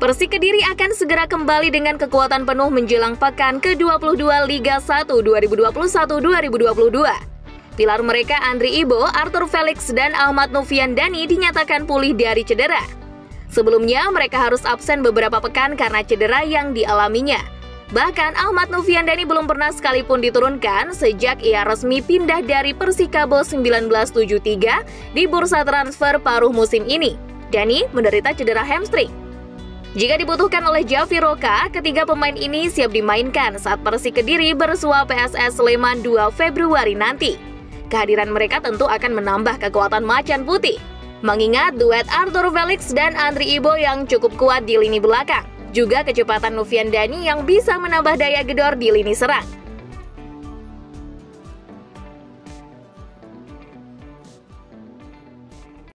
Persik Kediri akan segera kembali dengan kekuatan penuh menjelang pekan ke-22 Liga 1 2021-2022. Pilar mereka Andri Ibo, Arthur Felix, dan Ahmad Noviandani dinyatakan pulih dari cedera. Sebelumnya, mereka harus absen beberapa pekan karena cedera yang dialaminya. Bahkan, Ahmad Noviandani belum pernah sekalipun diturunkan sejak ia resmi pindah dari Persikabo 1973 di bursa transfer paruh musim ini. Dani menderita cedera hamstring. Jika dibutuhkan oleh Javi Roka, ketiga pemain ini siap dimainkan saat Persik Kediri bersua PSS Sleman 2 Februari nanti. Kehadiran mereka tentu akan menambah kekuatan macan putih, mengingat duet Arthur Felix dan Andri Ibo yang cukup kuat di lini belakang, juga kecepatan Noviandani yang bisa menambah daya gedor di lini serang.